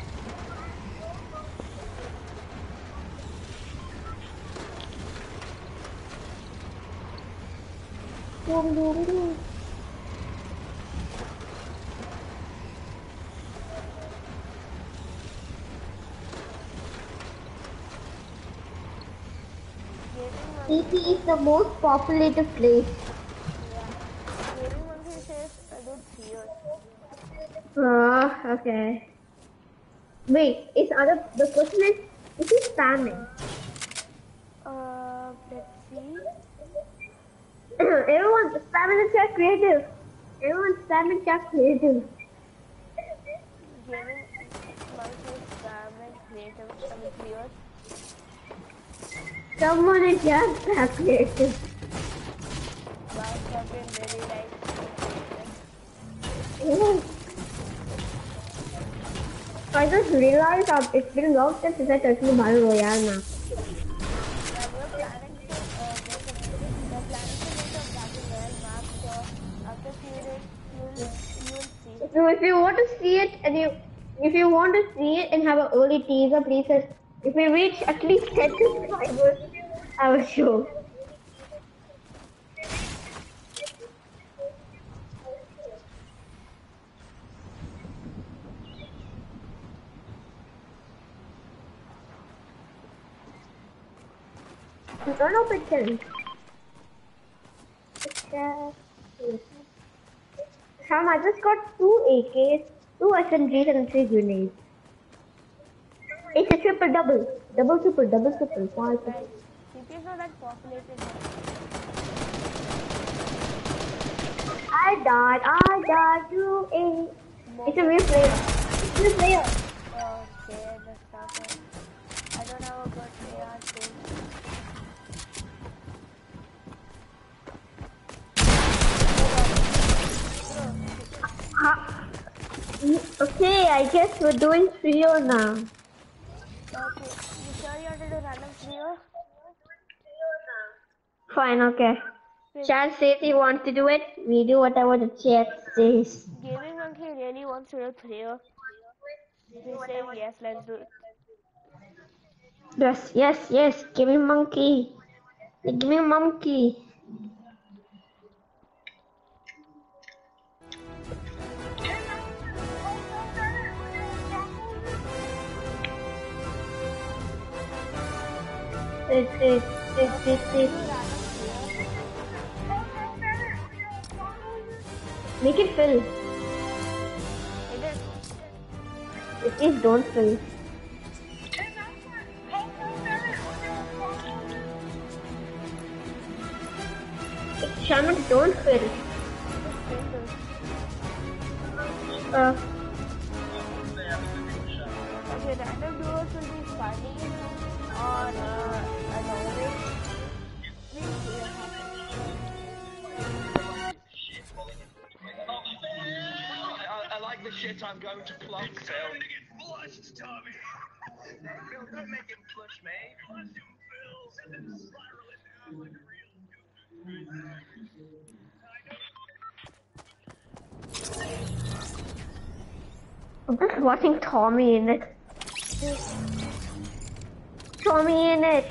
Boom, boom, boom. Gaming P P is the most populated place. Gaming Monkey says I do trios. Oh, okay. Wait, is other the question is is he spamming? Uh, let's see. Everyone spam in the chat creative. Everyone spam in chat creative. Gaming Monkey spam and creative some trios. Someone in chat spam creative. But I've been really like creative. Oh. I just realized that it's been long since I touched the Battle Royale now. Yeah, we're planning to uh, make a we're planning to make a battle royale map. So after few days, you'll you'll see. So if you want to see it and you if you want to see it and have an early teaser, please uh, if we reach at least ten subscribers, I will show. Run up and kill him. Sam, I just got two A Ks, two S M Gs, and three grenades. It's a triple double. Double triple, double triple. Five. Guys, C P is not that populated. I died, I died to a... It's a real player. It's a real player. Okay, let's start it. I don't have a good A R too. Ha. Okay, I guess we're doing trio now. Okay, you sure you want to do random trio? Fine, okay. Chat says he wants to do it. We do whatever the chat says. Gaming Monkey really wants to do trio. He's saying yes, let's do it. Yes, yes, yes. Give me monkey. Give me monkey. It, it, it, it, it. Make it fill. It is. It is don't fill. Shaman, don't fill. Uh, Okay, random duos will be funny or uh, annoying. We'll see what happens. I, I like the shit I'm going to plug. It's time to get flushed, Tommy. Phil, don't make him flush, mate. Flush him, Phil. And then spiral it down like a real dude. I'm just watching Tommy in it. Tommy in it.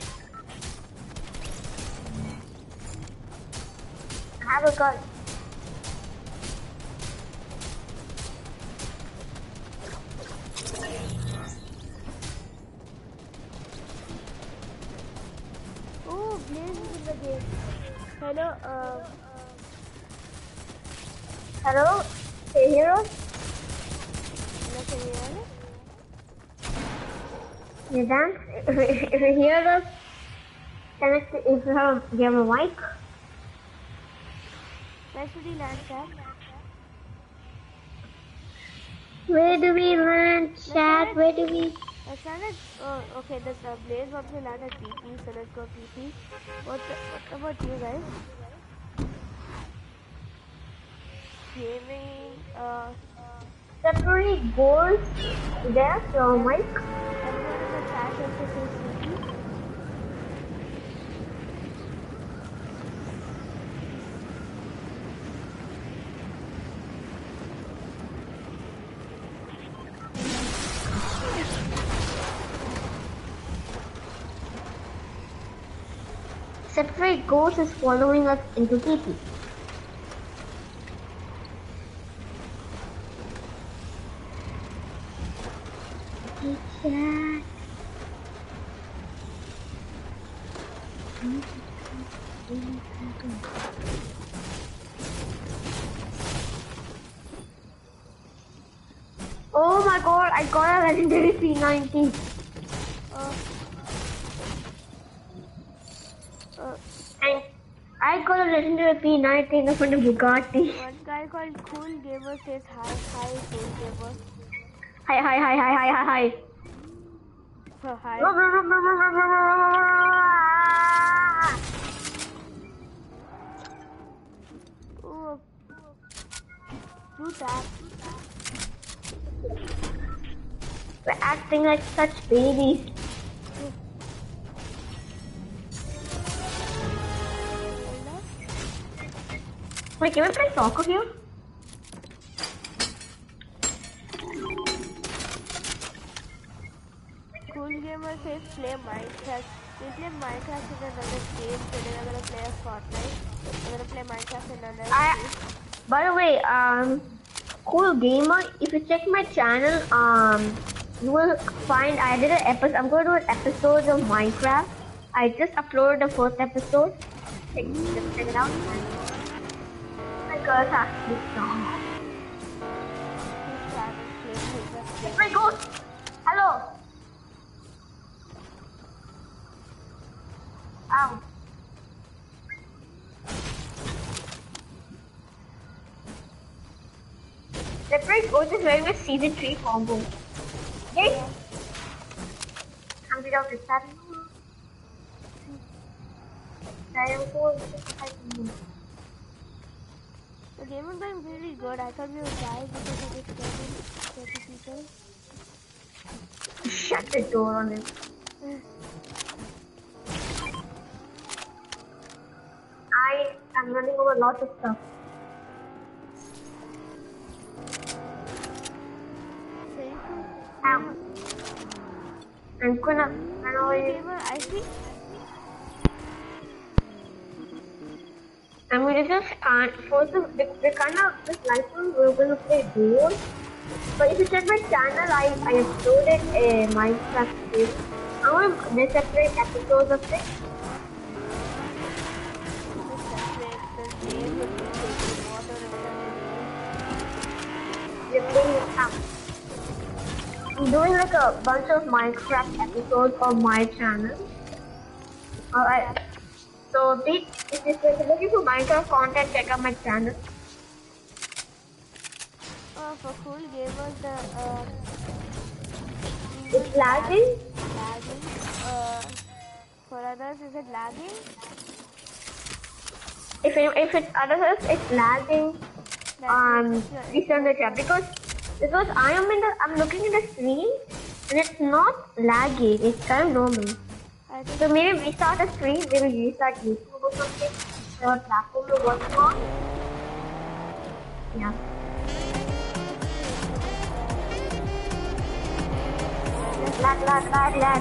I have a gun. Oh, Blaze is in the game. Hello, uh, Hello? Hey, hero? can you hear me? You dance? If you hear us, connect to, if you have, you have a mic. Where should he land, chat? Where do we land, chat? Where do we? Let's land at, oh, okay, this uh, Blaze wants to land at P P, so let's go P P. What, the, what about you guys? Gaming, uh, Separate goals there, so mic. everyone in the chat also says C P. Separate goals is following us into T P. Chat. Oh my god, I got a legendary P ninety. Uh, uh, And I got a legendary P ninety in front of Bugatti. one guy called Cool Gamer says hi, hi, Cool Gamer. Hi, hi, hi, hi, hi, hi, hi. Uh, hi. Ooh, do that. We're acting like such babies. Wait, can we play soccer here? Cool Gamer says play Minecraft. We play Minecraft in another game, today we're gonna play a Fortnite. We're gonna play Minecraft in another I, game. by the way, um, Cool Gamer, if you check my channel, um, you will find I did an episode, I'm going to do an episode of Minecraft. I just uploaded the first episode. Check, just check it out. My girl's actually strong. It's my ghost. Hello. Ow. Separate Ghost is wearing a season three combo. Okay? I'm rid of this. The game was going really good. I thought we would die because of this thirty people. Shut the door on him. I am running over lots of stuff. Um, I'm gonna run over you. I think. I mean, it's just can't. First, the, the kind of this license we're gonna play duos. But if you check my channel, I I uploaded a Minecraft game. I'm gonna separate episodes of it. We're playing um, I'm doing like a bunch of Minecraft episodes on my channel. Alright. So this, if you're looking for Minecraft content, check out my channel. Uh, for cool gamers, the uh, It's lagging. lagging. Uh, for others, is it lagging? If it, if it's others, it's lagging. That Um, means it's please turn the chat because because I am in the I'm looking at the screen and it's not laggy. It's kind of normal. I think So maybe restart the screen. Maybe restart YouTube or something. Or platform we're working on. Yeah. Lag, lag, lag, lag.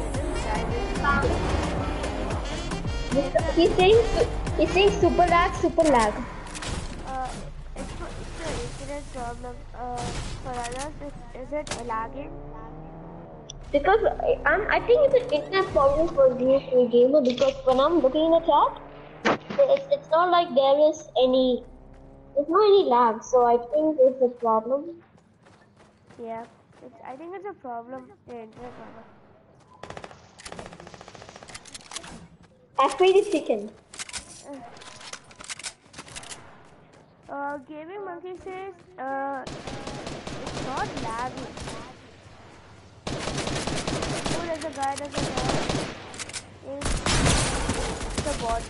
He's saying, he's saying super lag, super lag. uh, it's, it's an internet problem. Uh, for others, is, is it lagging? Because I'm, I think it's an internet problem for the gamer because when I'm looking in the chat, it's, it's not like there is any, there's no any lag. So I think it's a problem. Yeah. It's, I think it's a problem. The internet problem. F eight is chicken. Uh, Gaming Monkey says uh, it's not lagging. Oh, there's a guy, there's a guy. It's the bot.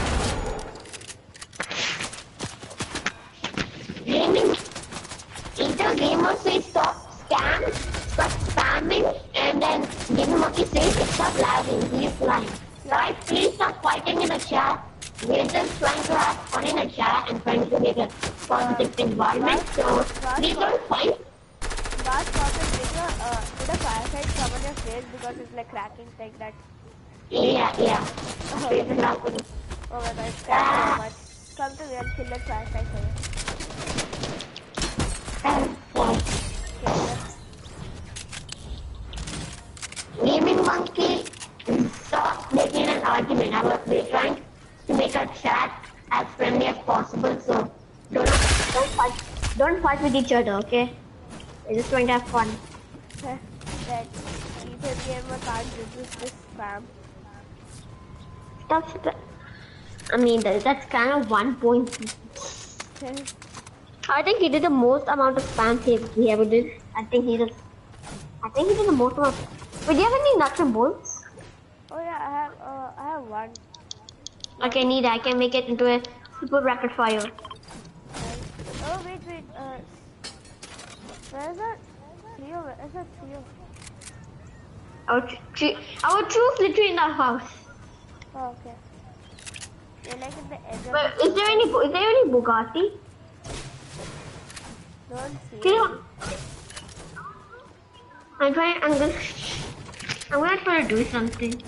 Gaming, either gamer says stop spam, stop spamming, and then Gaming Monkey says stop lagging. He's lying. Guys, please stop fighting in the chat. We're just trying to have fun in the chat and trying to make a positive environment. So please don't fight. Last comment, did a, uh, did a firefight come on your face because it's like cracking like that? Yeah, yeah. Oh, Face is not good. oh my god, it's cracking so much. Come to me and kill that firefight for you. Um, Gaming Monkey, stop making an argument. I was we're trying to make a chat as friendly as possible. So don't don't fight. Don't fight with each other, okay? We're just trying to have fun. That either gamer can't resist this spam. Stop. Sp I mean, that, that's kind of one point. I think he did the most amount of spam he, he ever did. I think he did. I think he did the most amount. But do you have any nuts and bolts? Oh yeah, I have uh, I have one. Okay, need I can make it into a super rapid fire. And, oh wait, wait. Uh, where is that? Trio. Where is that trio? Our, tr our truth literally in our house. Oh okay. They're like at the edge of But the is there any is there any Bugatti? Don't see. Can you? I'm trying. I'm gonna. I'm gonna try to do something.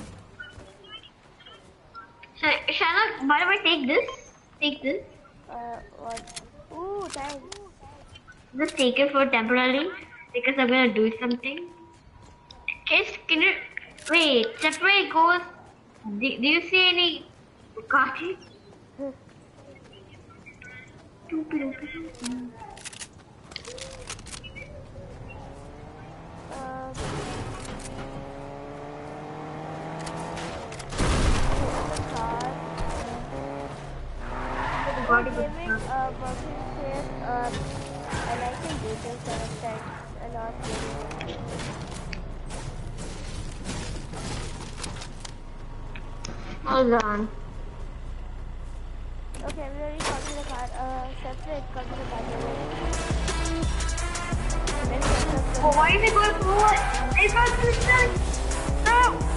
Shall, shall I? By the way, take this. Take this. Uh, what? Ooh, thanks. Just take it for temporarily because I'm gonna do something. Can, can you wait? Separate goes. Do, do you see any cartridge? Um, For gaming, uh, working says, um, I like the YouTube sometimes a lot. Hold on. Okay, we already come to the car. Uh, separate, come to the car. Let's set Oh, why is it going forward? It's not twisted. No.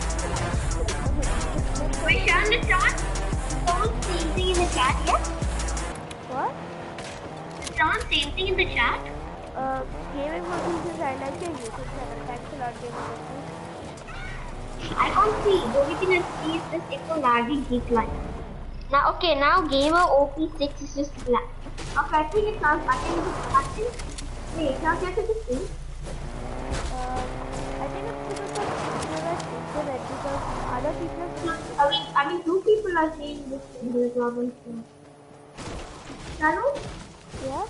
Wait, Sharon, the chat. Someone say anything in the chat, yes? What? Did someone say anything in the chat? Uh, gaming working says I like the YouTube channel. Thanks a lot, gaming working. I can't see. The only thing I see is this echo lagging heat line. Now, okay, now gamer O P six is just black. Okay, I think it's not. I think it's. I think. Wait, it's not yet to see. Uh, I think it's because of internet, internet because other people see. I mean, I mean, two people are saying this in the problem. Hello? Yeah?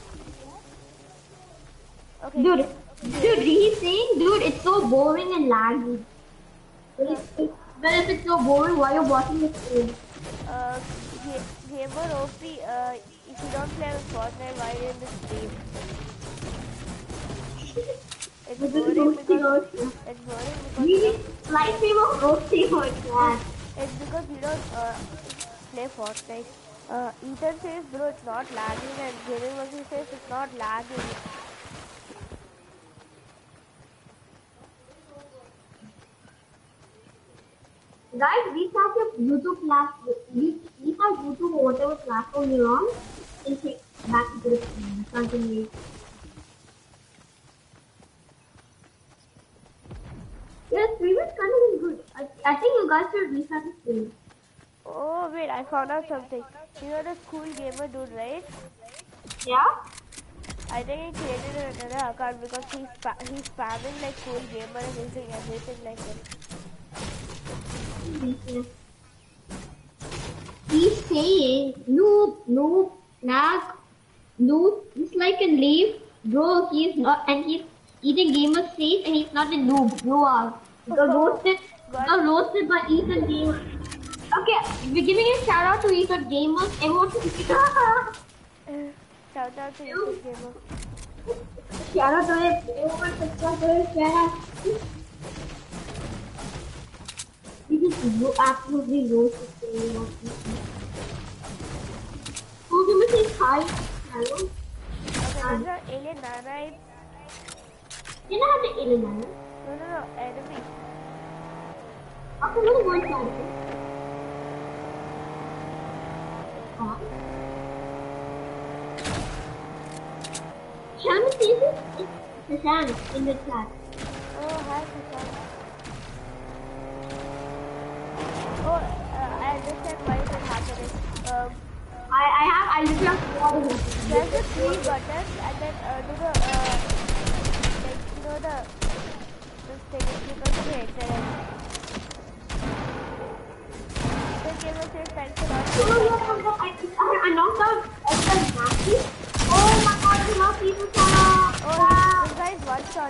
Okay. Dude, dude, he's saying, dude, it's so boring and laggy. But if, if, but if it's so boring, why are you watching this game? Uh, Gamer O P, uh, if you don't play with Fortnite, why are you in the stream? It's boring because, it's boring because We need live stream of roasting like that. it's because you don't, uh, play Fortnite. Uh, Ethan says, bro, it's not lagging, and Gaming Monkey says it's not lagging. Guys, we have your YouTube platform. We, we have YouTube or whatever platform you're on. And take back to the screen. Continue. Yes, previous content is good. I, I think you guys should restart the stream. Oh, wait, I found out something. You know the Cool Gamer dude, right? Yeah? I think he created another account because he's, spa he's spamming like Cool Gamer and using everything like him. He's saying, noob, noob, nag, noob, dislike and leave. Bro, he's not, and he's eating gamer face and he's not a noob. Grow up. Got roasted, got roasted by Ethan Gamer. Okay, we're giving a shout out to Ethan Gamers. Everyone should Shout out to you, Gamer. shout out to him. Everyone subscribe to him. Shout out. We just ro absolutely roasted everyone. Who Gamer says hi? Hello? Okay, there's an alien nanite. You know how to alien now? No, no, no, enemy. Okay, let me go inside. Huh? Shan sees it? It's Hassan in the chat. Oh, hi, Susan. Oh, uh, I understand why it is happening. Um, I, I have, I literally have four of them. there's the three buttons and then uh, do the, uh, like, you know, the, this thing is because of it. The gamer says thanks a lot. Oh, no, no, no, I, I, I knocked out Esther Nasty. Oh my god, I love people, Sarah. Oh, this guy is one shot.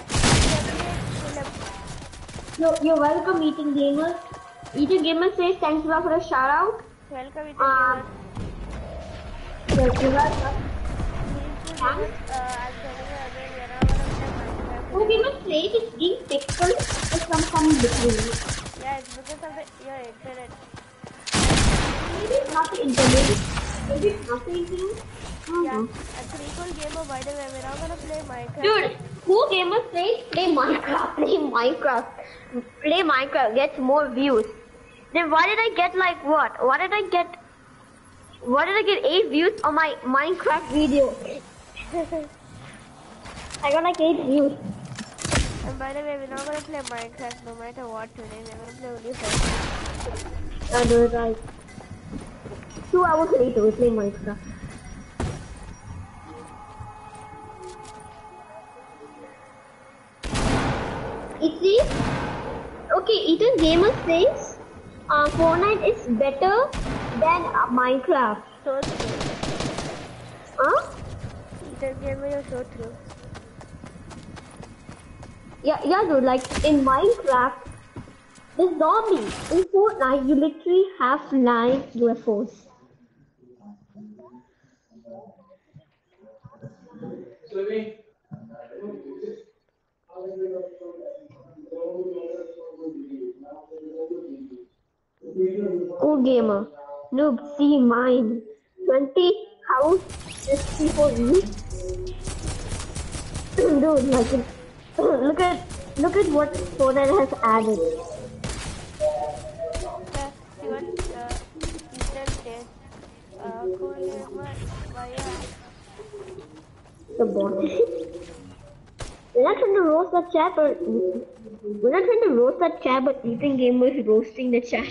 You're, you're welcome, Eating Gamers. Eating Gamers says thanks a lot for the shout out. Welcome, Ethan Um, Gamer. You're welcome. Please do give us, uh, I'm telling you again, we are not gonna play Minecraft. Who Gamers plays is being pixels for some some between. Yeah, it's because of the, your internet. Maybe it's not the internet. Maybe it's not the internet. Yeah, a pretty cool gamer, by the way. We're not gonna play Minecraft. Dude, who gamers say play Minecraft, play Minecraft, play Minecraft gets more views. Then why did I get like what? Why did I get? Why did I get eight views on my Minecraft video? I got like eight views. And by the way, we're not gonna play Minecraft no matter what today. We're gonna play only Fortnite. I do it right. Two hours later, we play Minecraft. It says, okay, Ethan Gamer says, Uh, Fortnite is better than uh, Minecraft. So true. Huh? This game is so true. Yeah, yeah, dude. Like in Minecraft, the zombie. In Fortnite, you literally have flying U F Os. Oh, gamer. Noob, see mine. twenty house fifty for you. Dude, like, look at look at what Fortnite has added. Yeah, see what uh, Ethan says. Uh, Kolema, Maya. The bot. We're not trying to roast the chat, but we're not trying to roast the chat, but Ethan Gamer is roasting the chat.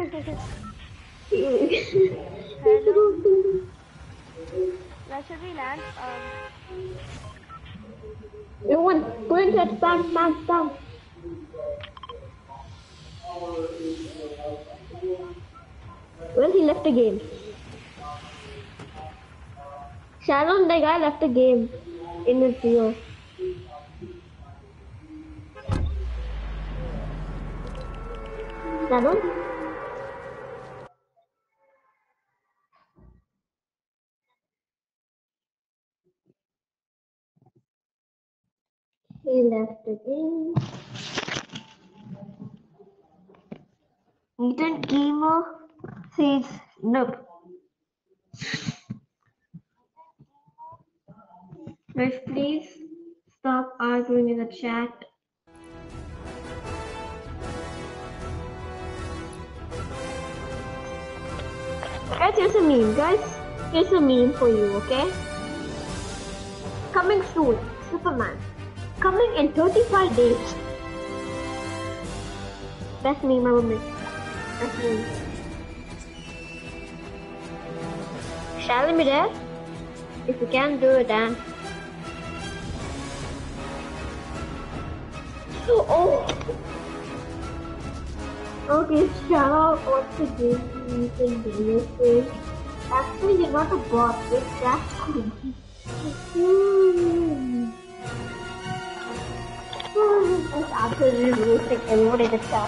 Hello. Where should we land? Um, No one, put in chat, spam, spam, spam. Well, he left the game. Sharon, the guy left the game in the trio. Sharon? He left the game. Ethan Gamer says nope. Guys, please stop arguing in the chat. Guys, here's a meme, guys. Here's a meme for you, okay? Coming soon, Superman. Coming in thirty-five days. Best meme I will make. Best meme. Shall we be there? If you can't do it, then. Oh! Okay, shout out what's the game you can do this. Actually, you're not a bot, it's that's cool. It's absolutely roasting everyone in the chat.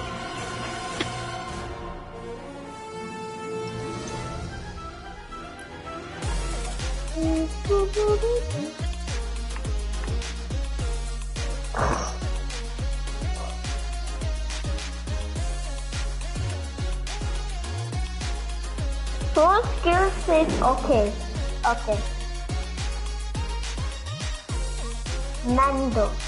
Four skill says okay. Okay. Nando.